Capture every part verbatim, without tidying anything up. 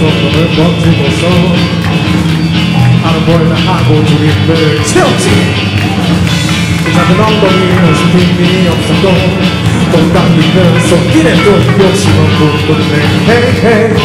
엉덩을 멈추고서 하는 벌나 하고 주인을 채웠지. 그 작은 엉덩이는 빈이 없었고 똥 당기는 손길에 또 욕심은 붓는네. 헤이 헤이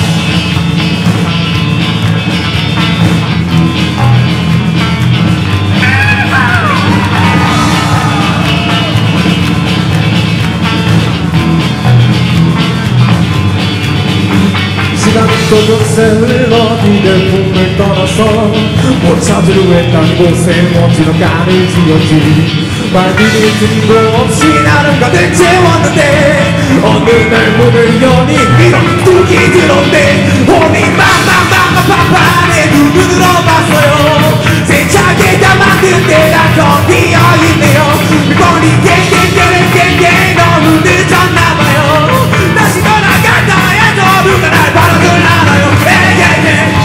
시간도 금세 흘러 니들 품을 떠나서 못 찾으려 했던 곳에 먼지는 간을 지었지. 말들이 틈도없이 나를 가득 채웠는데 어느 날 문을 여니 이런 뚝이 들어온대. 혼이 빵빵빵빵빵 내 눈을 들어봤어요. 세차게 다 만든 데가 더 비어있네요. 뻔히 깽깽깽깽깽 너무 늦었나봐요. 다시 돌아간다 해도 누가 날 바라들 알아요. 에게게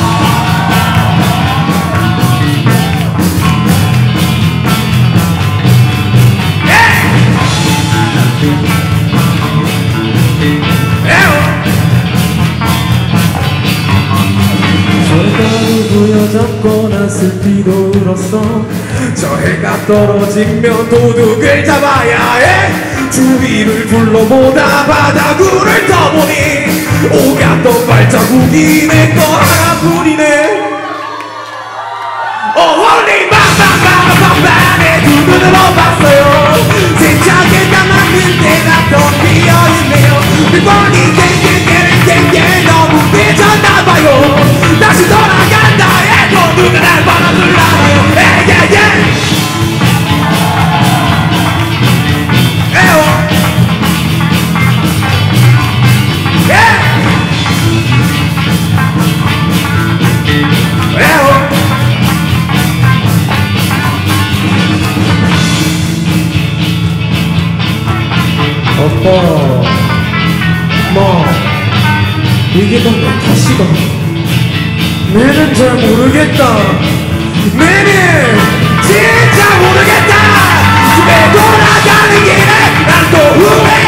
부여잡고 났을 비도 울었어. 저 해가 떨어지면 도둑을 잡아야 해. 주위를 둘러보다 바닥을 떠보니 오갔던 발자국이 내 거 하나뿐이네. 어 홀리 빵빵빵빵빵 내 두 눈으로 봤어요. 세차게 다 만든 데가 더 비어있네요. 뻔히 깽깽깽깽깽 너무 늦었나봐요. 다시 돌아간다 해도 누가 날 바라들 알아요. 에예예 에오 예 에오 오빠 뭐 이게 다 내 탓이다. 내는 잘 모르겠다. 내는 진짜 모르겠다. 집에 돌아가는 길에 난 또 후회